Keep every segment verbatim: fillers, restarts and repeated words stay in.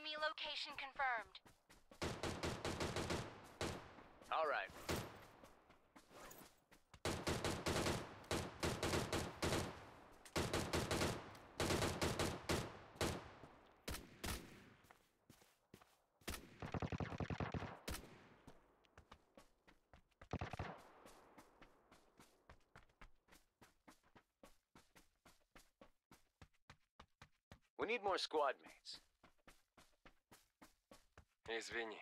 Enemy location confirmed. All right. We need more squad mates. Извини.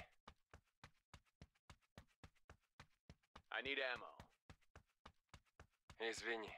I need ammo. Извини.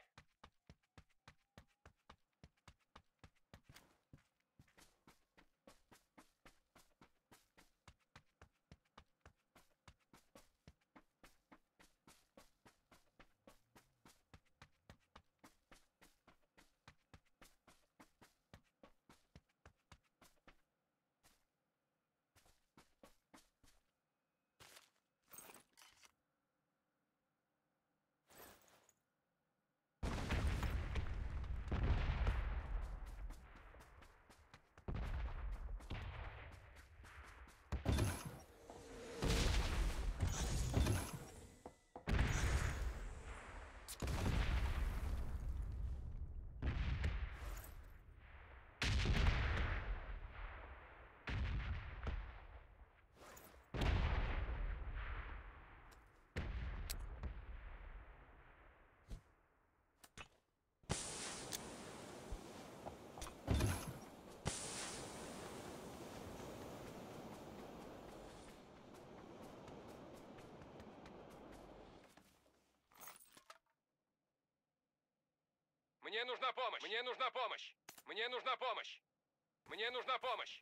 Мне нужна помощь! Мне нужна помощь! Мне нужна помощь! Мне нужна помощь!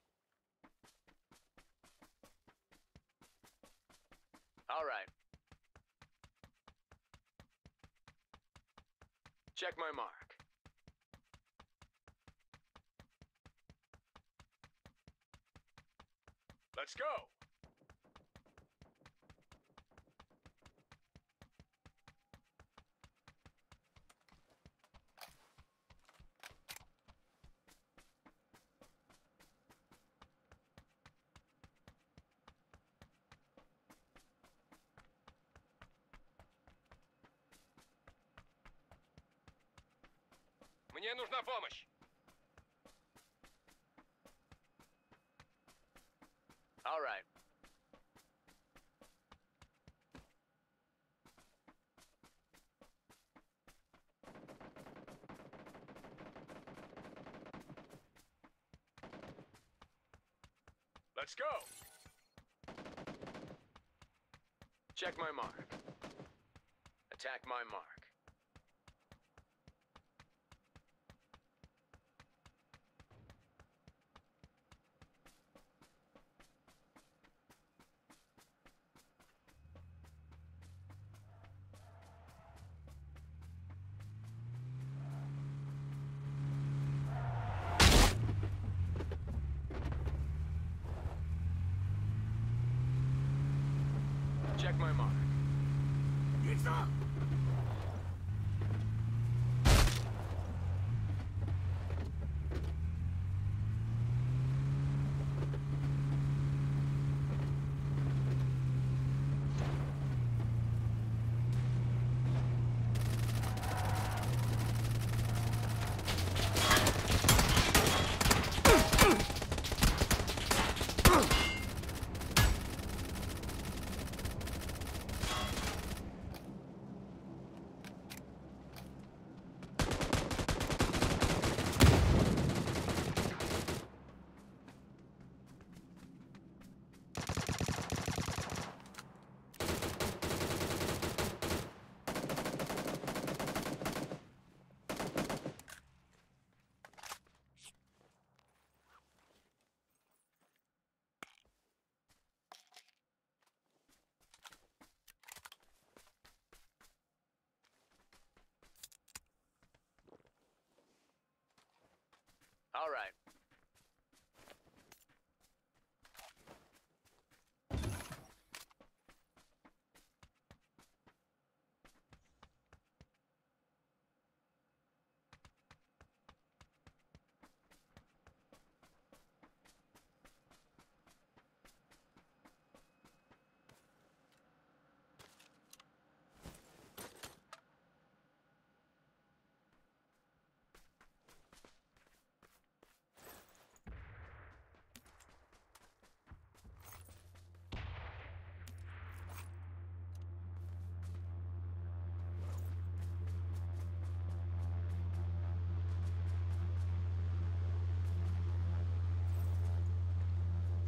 All right. Check my mark. Let's go. Мне нужна помощь! All right. Let's go. Check my mark. Attack my mark. Check my mark. All right.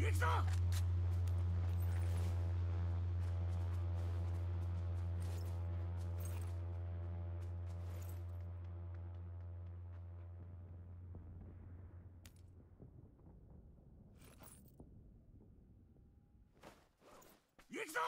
行くぞ。行くぞ。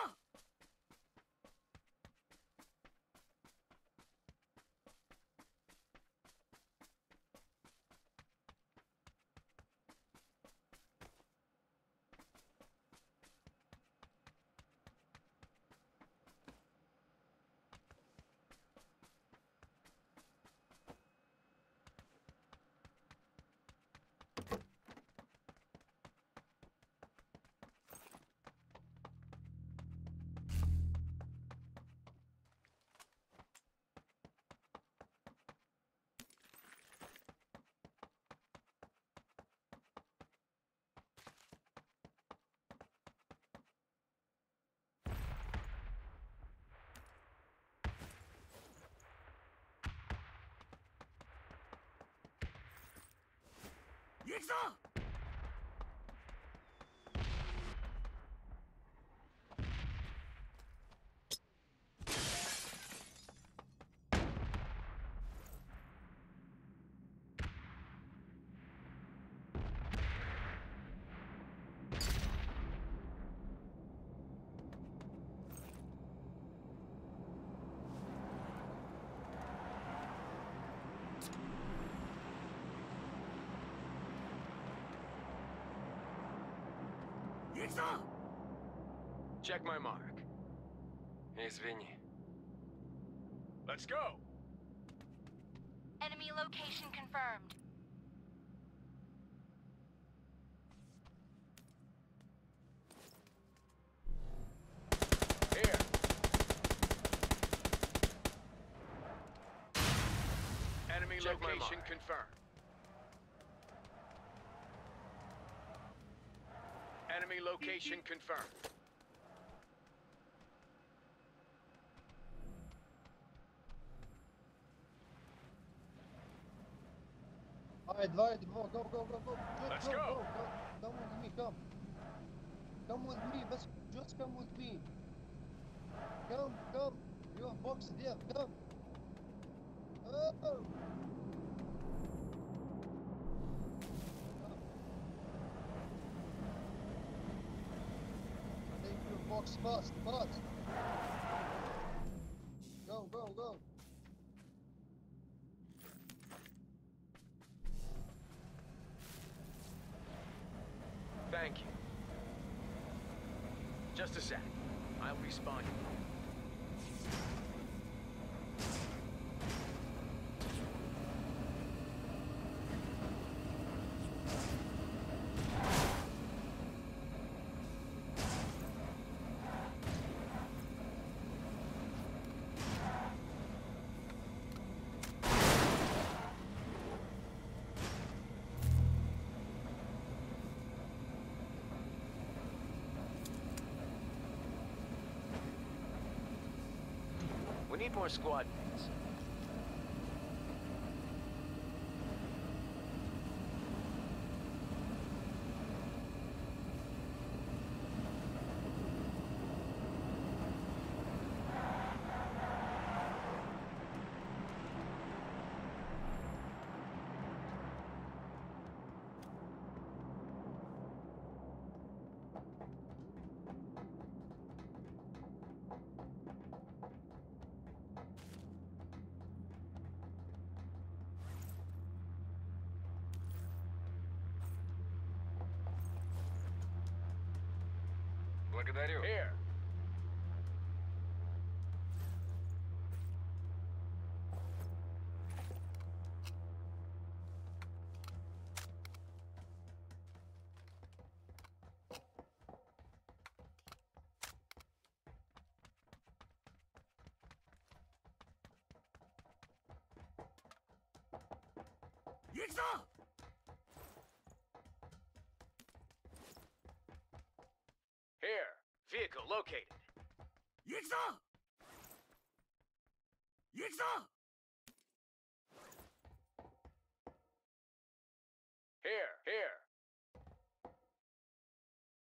行くぞ。行くぞ。 Check my mark. Извини. Let's go. Enemy location confirmed. Here. Enemy Check my location mark. confirmed. Enemy location confirmed. Alright, Vlad, go, go, go, go, go. Just Let's go, go. go, go. Come with me, come. Come with me, just, just come with me. Come, come. You have box there, come. Oh. Take your box fast, fast. Go, go, go. Thank you. Just a sec. I'll respawn you. We need more squad mates. Благодарю. Here. 行くぞ。 Here. Vehicle located. 行くぞ。行くぞ。 Here. Here.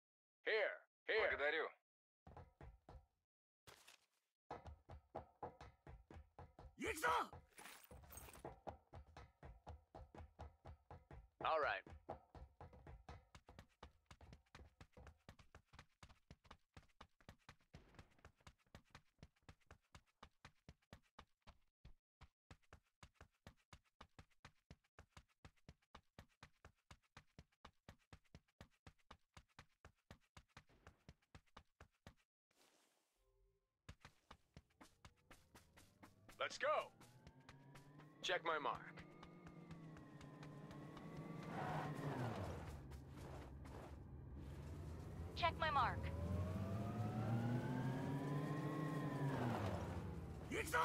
Let's go. Check my mark. Check my mark. 行くぞ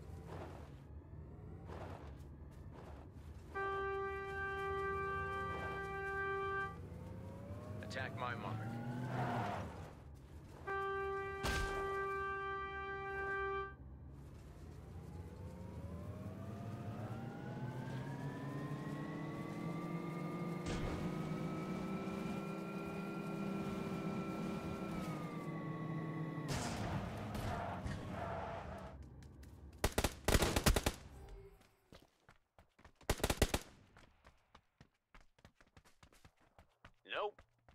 Attack my mark. Nope.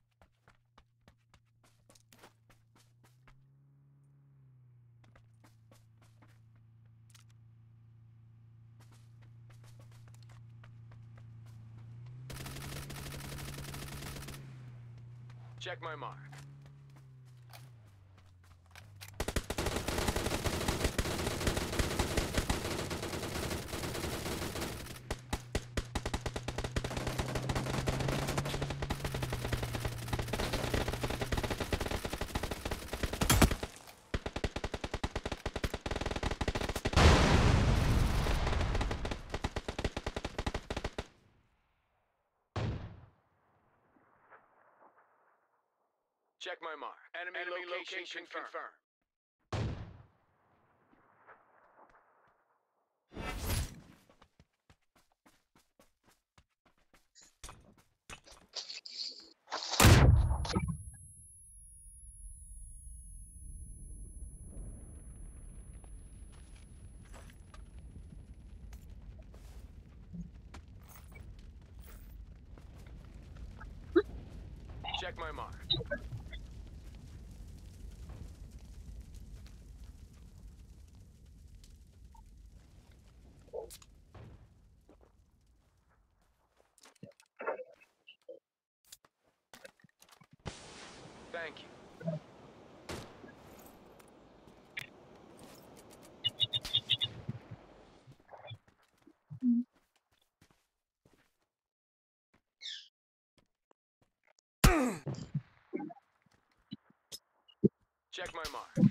Check my mark. Check my mark. Enemy, Enemy location, location confirmed. Check my mark. Thank you. Check my mark.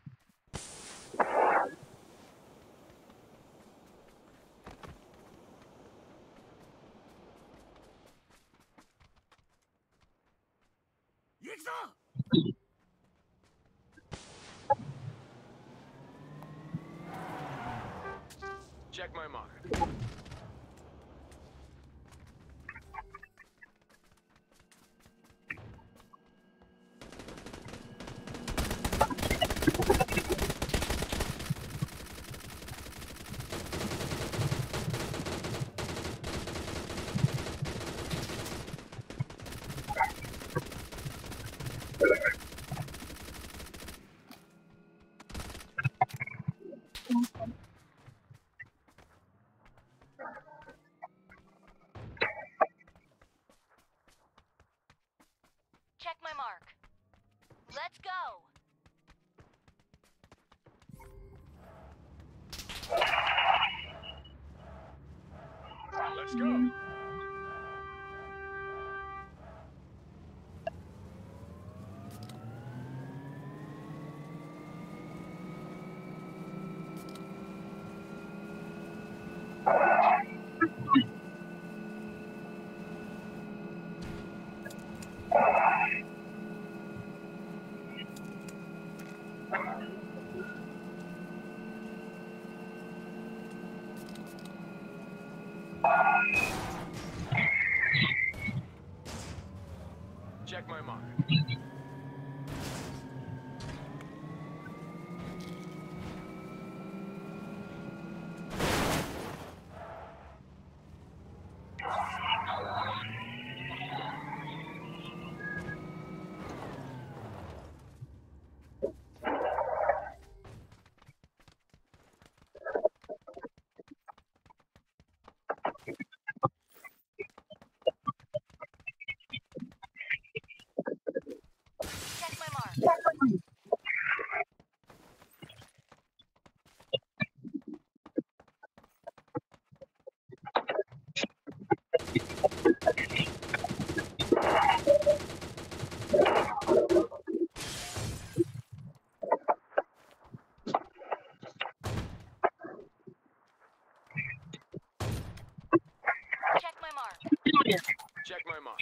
行くぞ Check my mark. Check my mark. Let's go. Let's go. Check my mark.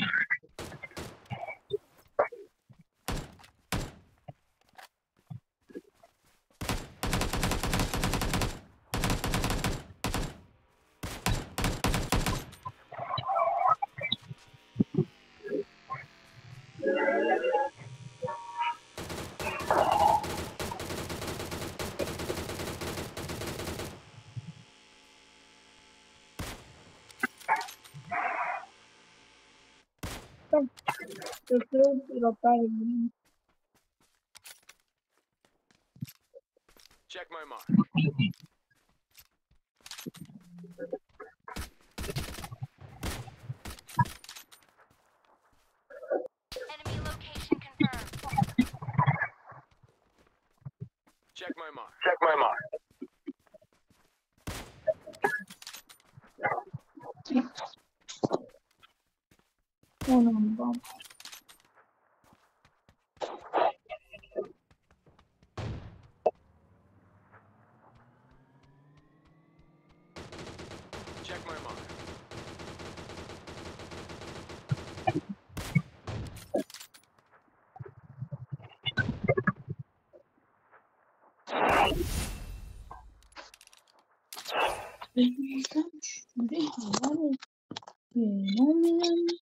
Yo creo que lo pague. Check my mark. Enemy location confirmed. Check my mark. Check my mark. Oh no, bomb. Check my mark. Estamos fenomenal.